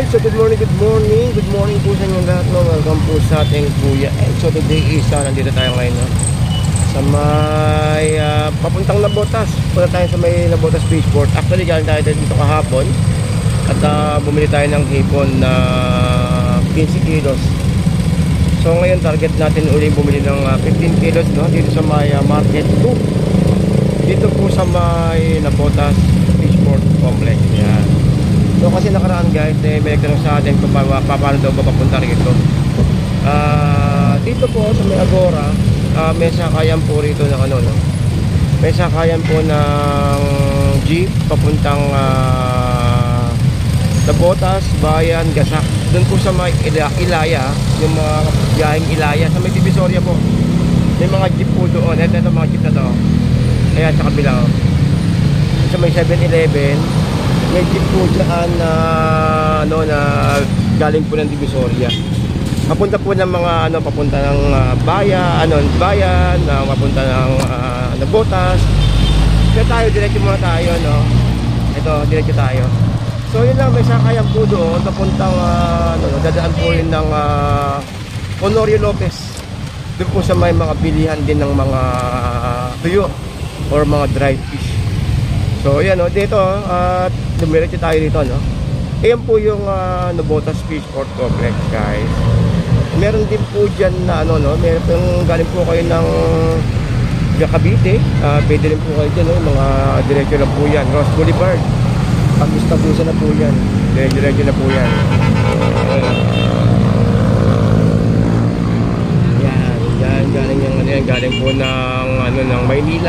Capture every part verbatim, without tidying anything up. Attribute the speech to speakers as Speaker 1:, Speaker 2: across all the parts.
Speaker 1: guys, so good morning, good morning Good morning po sa inyo lahat, no? Welcome po sa ating Kuya Ed. So today is, uh, nandito tayo ngayon, no? Sa may uh, papuntang Nabotas. Punta tayo sa may Nabotas Fishport. Actually, galing tayo dito kahapon. At uh, bumili tayo ng hipon na fifteen kilos. So ngayon, target natin uli bumili ng uh, fifteen kilos, no? Dito sa may uh, Market two. Dito po sa may Nabotas Fishport Complex. Yan. So kasi nakaraan guys, eh, may nagtanong sa atin kung pa, pa, paano daw ba papunta rito. Uh, dito po sa may Agora, uh, may sakayan po rito ng ano, no? May sakayan po ng jeep papuntang uh, Nabotas, Bayan, Gasak. Doon po sa may Ilaya, yung mga biyaheng Ilaya, sa may Divisoria po. May mga jeep po doon. Ito, ito mga jeep na to. Ayan, sa kabila. Sa may seven eleven, may jeep po dyan na ano na galing po ng Divisoria. Papunta po ng mga ano, papunta ng uh, bayan, ano, bayan, uh, papunta ng uh, Nabotas. Kaya tayo, diretso muna tayo, no. Ito, diretso tayo. So yun lang, may sakayan po doon, papuntang uh, ano, dadaan po yun ng uh, Honorio Lopez. Doon po sa may mga bilihan din ng mga uh, tuyo or mga dried fish. So yan, no, dito at uh, dumiretso tayo dito, no. Ayan po yung uh, Nabotas Fishport Complex, guys. Meron din po dyan na ano, no, meron pong galing po kayo ng Cavite, uh, pwede rin po kayo dyan, no, mga diretso na po yan. Ross Boulevard, Pag-Istabusa na po yan, diretso na po yan. Yan, yan, galing yung ano yan, galing po ng ano, ng Maynila,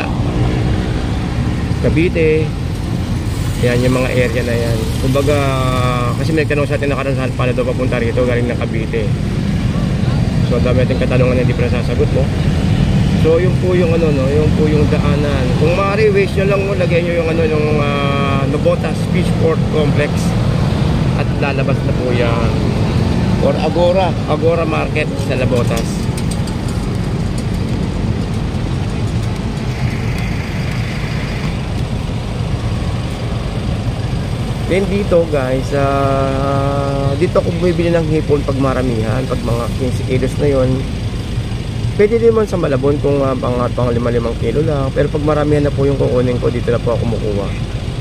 Speaker 1: Cavite. Yan yung mga area na yan. Kumbaga, kasi may tanong sa atin nakaraan saan paano daw papunta rito galing ng Cavite. So dami natin katanungan na hindi pa nasasagot mo. So yung po yung ano, no, yung po yung daanan. Kung maaari, waste nyo lang mo, lagyan nyo yung ano, yung uh, Nabotas Fishport Complex at lalabas na po yan. Or Agora, Agora Market sa Nabotas. Then dito guys, uh, dito ako bumibili ng hipon pag maramihan, pag mga fifteen kilos na yon. Pwede din man sa Malabon kung uh, pang, pang lima limang kilo lang. Pero pag maramihan na po yung kukunin ko, dito na po ako kumukuha.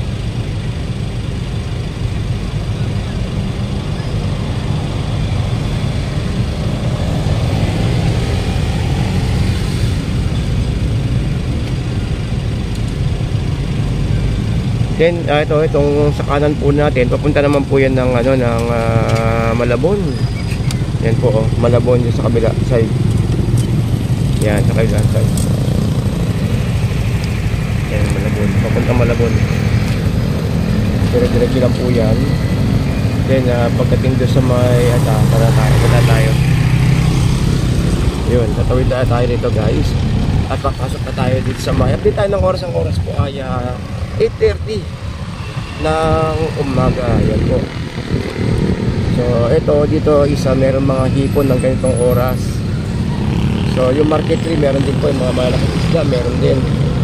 Speaker 1: Then uh, ito, itong sa kanan po natin, papunta naman po yan ng ano, ng uh, Malabon. Yan po, oh, Malabon yung sa kabila side. Yan, sa kabila side. Yan, Malabon, papunta Malabon. Dire-diretso lang po yan. Then uh, pagdating doon sa may ata, para tayo, para tayo. Yun, tatawid na tayo dito guys. At papasok na tayo dito sa may. Update tayo ng oras, ang oras po ay uh, eight thirty ng umaga. Yan po. So ito dito isa, meron mga hipon ng ganitong oras. So yung Market three meron din po, yung mga malaking isda meron din.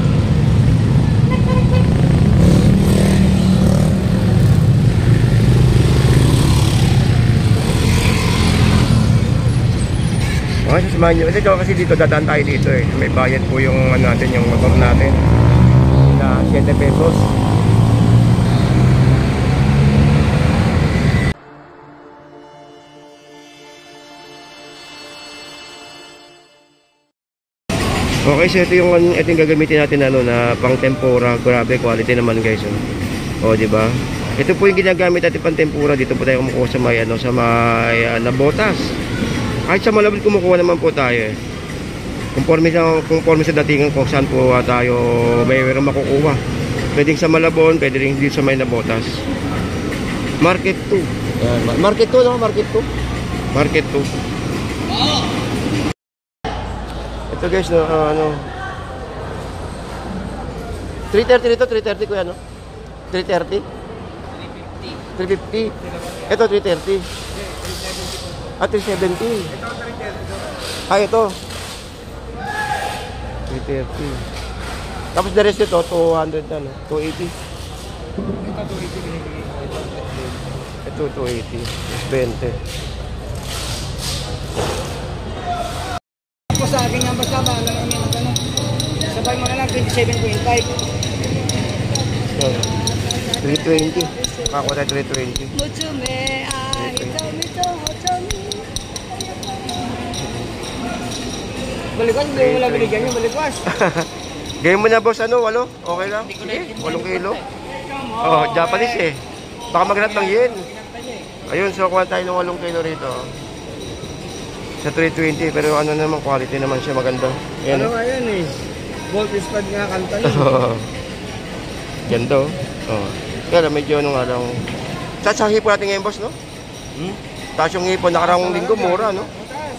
Speaker 1: Okay, sasamahan nyo. Ito kasi dito dadaan tayo dito eh. May bayad po yung ano natin, yung motor natin na seven pesos. Okay, so ito yung ito yung gagamitin natin ano na pang tempura. Grabe quality naman guys. Oh, oh di ba? Ito po yung ginagamit natin pang tempura. Dito po tayo kumukuha sa may ano, sa may uh, Nabotas. Kahit sa Malabon kumukuha naman po tayo eh. Conforme sa, conforme sa datingan kung saan po uh, tayo may meron makukuha. Pwedeng sa Malabon, pwede rin dito sa may Nabotas. Market two. Yan, Market two, no? Market two. Market two. Ito guys, no, uh, ano. three thirty dito, three thirty kuya, no? three thirty? three fifty. Ito three thirty. Ah, three seventy. Ah, ito. three thirty. Tapos the rest ito, two hundred na, no? two eighty. Ito, two eighty binibigay ko. Ito, Ito, two eighty. twenty.
Speaker 2: Ako sa akin nga basta ba, alam mo yung ano, sabay mo na lang twenty-seven point five.
Speaker 1: So, three twenty. Makakuha tayo three twenty.
Speaker 2: Muchume, ay, tomi to, tomi. Balikwas, hindi mo lang binigyan yung balikwas.
Speaker 1: Game mo na boss, ano, walo? Okay lang? Sige, walong kilo. Oh, Japanese eh. Baka maghanap ng yen. Ayun, so kuha tayo ng walong kilo rito. Sa three twenty, pero ano naman, quality naman siya, maganda. Ayan.
Speaker 2: Ano nga yan eh? Gold is pad nga kanta yun.
Speaker 1: Ganda oh. Oh. Kaya medyo ano nga lang. Taas ang hipon natin ngayon boss, no?
Speaker 2: Hmm?
Speaker 1: Taas yung hipon, nakarang linggo, mura, no?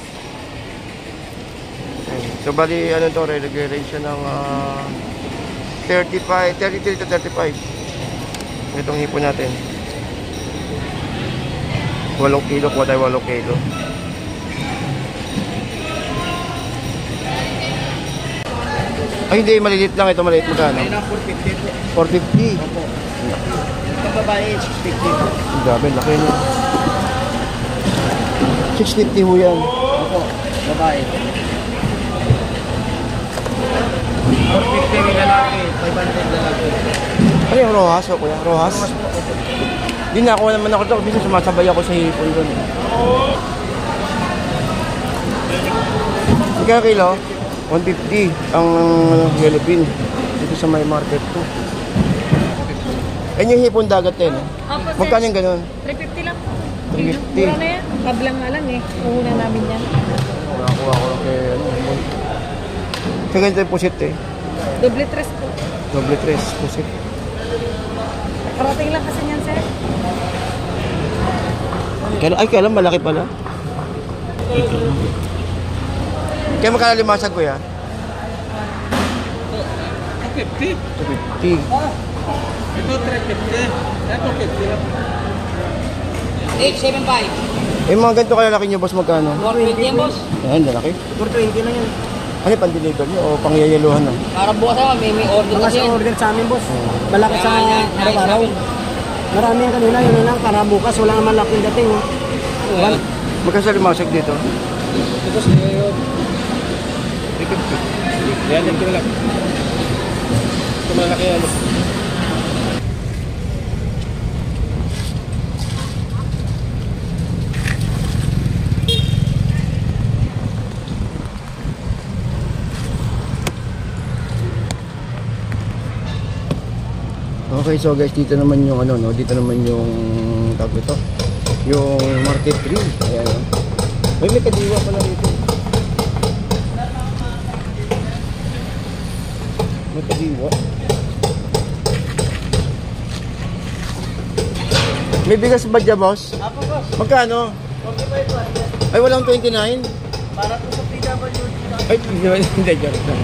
Speaker 1: So bali ano to, relegate siya ng uh, thirty-five, thirty-three to thirty-five. Itong hipon natin. Walong kilo, kuha tayo walong kilo. Ay hindi, maliliit lang ito, maliit magkano?
Speaker 2: May na four fifty po.
Speaker 1: four fifty.
Speaker 2: Opo. Itong babae, six fifty po.
Speaker 1: Grabe, laki niya. six fifty ho yan.
Speaker 2: Opo, babae. four fifty may lalaki, five hundred lalaki.
Speaker 1: Ano yung Rojas o kuya? Rojas? Di na ako naman ako ito. Bisa sumasabay ako sa hipon doon. Ika kilo? one fifty ang yellow pin. Dito sa may market ko. Yan yung hipon dagat din.
Speaker 3: Opo, sir.
Speaker 1: Magkano yung ganun?
Speaker 3: three fifty lang.
Speaker 1: three fifty.
Speaker 3: Mura na yan. Kablang nga lang eh. Uhuna namin yan.
Speaker 1: Nakakuha ko lang kay ano. Sa ganito yung pusit eh.
Speaker 3: Doble tres po.
Speaker 1: Doble tres pusit.
Speaker 3: Karating lang kasi yan, sir.
Speaker 1: Kailan, ay, kailan malaki pala. Kaya magkano limasag ko ya?
Speaker 2: two fifty.
Speaker 1: two fifty.
Speaker 2: Ito three fifty. Ito fifty lang. eight seven five.
Speaker 1: Eh mga ganito kalalaki nyo boss magkano?
Speaker 2: four twenty yan, boss.
Speaker 1: Ayan, lalaki.
Speaker 2: four twenty lang yan.
Speaker 1: Ano yung pan-deliver nyo o pangyayaluhan na?
Speaker 2: Para bukas ako, may, may order kasi yan. order sa amin, boss. Malaki sa araw-araw. Marami yan kanina, yun na lang. Para bukas, wala naman laking dating. Oh. Well,
Speaker 1: Magkano sa limasag dito?
Speaker 2: ito sa iyo. Yan, yan kilo lang. Ito malaki ano.
Speaker 1: Okay, so guys, dito naman yung ano, no? Dito naman yung tawag ito. Yung market tree. Ayan, no? May may kadiwa pala dito. May kadiwa. May bigas ba dyan, boss?
Speaker 2: Apo, boss.
Speaker 1: Magkano?
Speaker 2: forty-five po.
Speaker 1: Ay, walang twenty-nine?
Speaker 2: Para po sa P W D.
Speaker 1: Ay, hindi, hindi, joke lang.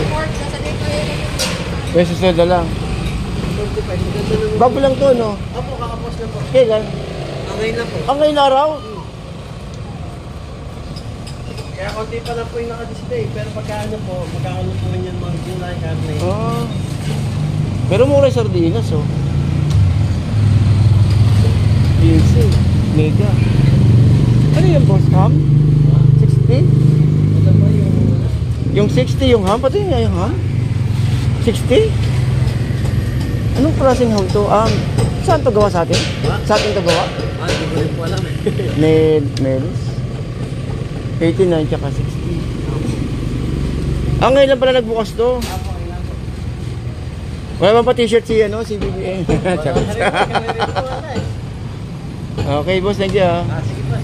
Speaker 1: May susunod na lang.
Speaker 2: forty-five. Maganda naman.
Speaker 1: Bago lang to, no?
Speaker 2: Apo, kakapos na po.
Speaker 1: Kailan?
Speaker 2: Okay na po.
Speaker 1: Ang ngayon araw?
Speaker 2: Kaya konti pa lang po yung naka-display. Pero pagka ano po, magkakaano po yun yung mga gulay, karne.
Speaker 1: Ah. Pero mura yung sardinas, oh. Easy. Mega. Ano yung boss ham? sixty?
Speaker 2: Ito po yung...
Speaker 1: Yung sixty yung ham? Pati yung yung ham? sixty? Anong klaseng ham to? Um, saan to gawa sa atin?
Speaker 2: Ha?
Speaker 1: Sa atin to gawa?
Speaker 2: Ah, hindi ko rin po alam.
Speaker 1: Med, Melis? eighty-nine tsaka sixty. Ah, ngayon lang pala nagbukas to.
Speaker 2: Apo, kailan po.
Speaker 1: Wala ba pa t-shirt si, ano, si B B A? Okay, boss, thank you ah.
Speaker 2: Ah, sige po.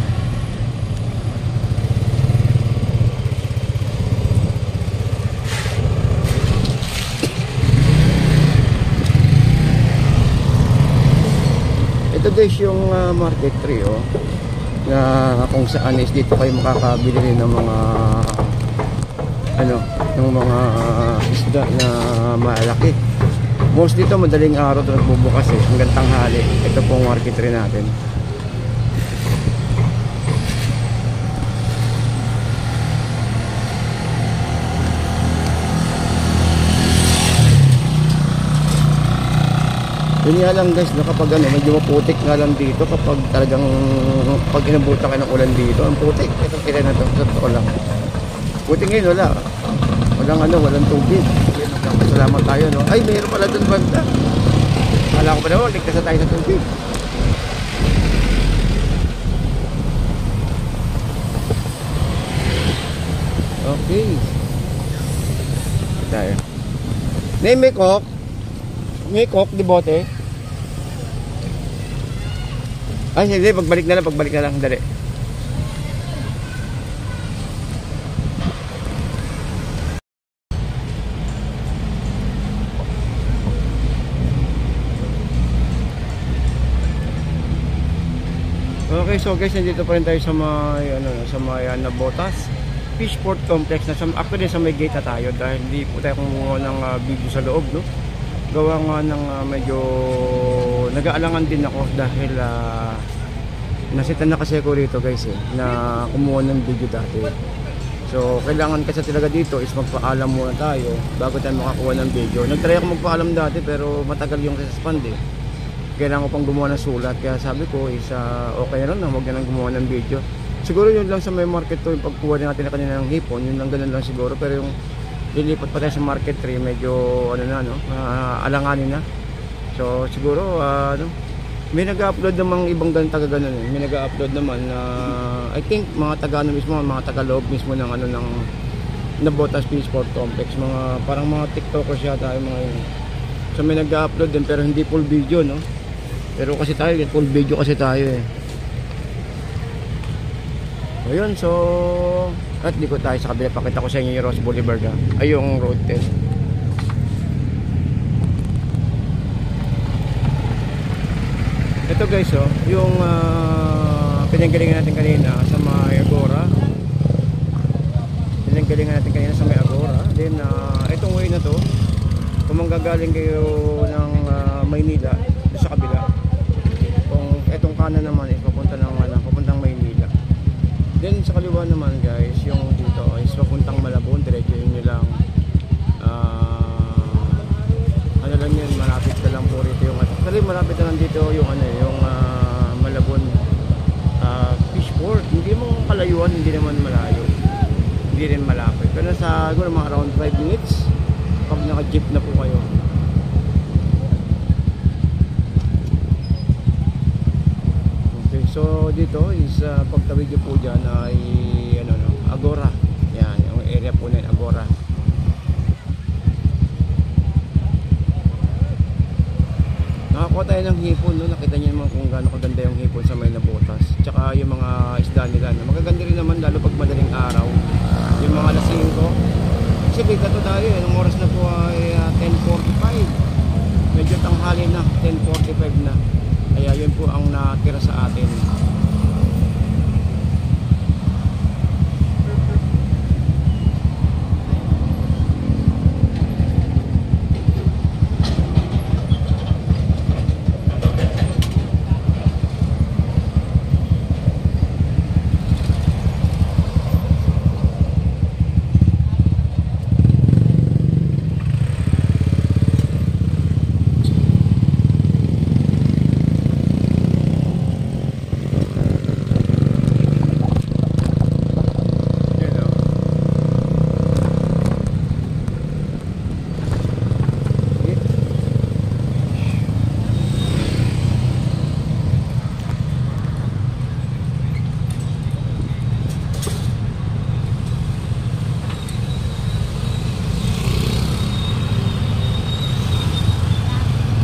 Speaker 1: Ito guys yung uh, market tree oh, na kung saan is dito kayo makakabili rin ng mga ano, ng mga uh, isda na malaki. Most dito madaling araw ito nagbubukas eh, hanggang tanghali. Ito pong market tree natin. Yun nga lang guys, no, kapag ano, medyo maputik nga lang dito kapag talagang pag inabutan kayo ng ulan dito, ang putik. Itong kaya na to, sa totoo lang. Putik ngayon, wala. Walang ano, walang tubig. Salamat tayo, no? Ay, mayroon pala doon banda. Kala ko pa naman, ligtas na tayo sa tubig. Okay. Tayo. Nay, may coke. May coke, di bote. Ay, hindi. Pagbalik na lang. Pagbalik na lang. Dali. Okay, so guys, nandito pa rin tayo sa may, ano, sa may uh, Nabotas Fishport Complex na sa, actually sa may gate na tayo dahil hindi po tayo kumuha ng uh, video sa loob, no? Gawa nga ng uh, medyo nag-aalangan din ako dahil uh, nasitan na kasi ako rito guys eh, na kumuha ng video dati. So kailangan kasi talaga dito is magpaalam muna tayo bago tayo makakuha ng video. Nagtry ako magpaalam dati pero matagal yung respond eh. Kailangan ko pang gumawa ng sulat, kaya sabi ko is uh, okay na lang na huwag na lang gumawa ng video. Siguro yun lang sa may market to, yung pagkuha natin na kanina ng hipon, yun lang ganun lang siguro. Pero yung lilipat pa tayo sa market three, medyo ano na, no, uh, alanganin na. So siguro uh, ano, may nag-upload namang ibang ganun taga ganun eh. May nag-upload naman na uh, I think mga taga ano mismo, mga taga loob mismo ng ano ng Nabotas Fishport Complex, mga parang mga TikTokers yata yung mga yun. So may nag-upload din pero hindi full video, no. Pero kasi tayo, full video kasi tayo eh. Ayun, so at di ko tayo sa kabila. Pakita ko sa inyo yung Ross Boulevard ha. Ay yung road test. Ito guys, oh, yung uh, pinanggalingan natin kanina sa may Agora. Pinanggalingan natin kanina sa may Agora. Then uh, itong way na to, kung manggagaling kayo ng uh, Maynila sa kabila, kung itong kanan naman is papunta ng ano, papuntang Maynila. Then sa kaliwa naman guys, yung dito is papuntang Malabon, diretso yun nyo lang. Uh, ano lang yun, malapit ka lang po rito yung, actually malapit na lang dito yung ano, yung uh, Malabon uh, Fishport. Hindi mo kalayuan, hindi naman malayo, hindi rin malapit. Pero sa siguro mga around five minutes pag naka-jeep na po kayo. So dito is uh, pagtawid nyo po dyan ay ano, no, Agora. Yan, yung area po na yun, Agora. Nakakuha tayo ng hipon, no? Nakita nyo naman kung gaano kaganda yung hipon sa may Nabotas. Tsaka yung mga isda nila, no? Magaganda rin naman lalo pag madaling araw. Yung mga alas singko. Kasi bigla to tayo, eh. Nung oras na po ay uh, ten forty-five. Medyo tanghali na, ten forty-five na. Kaya yun po ang natira sa atin.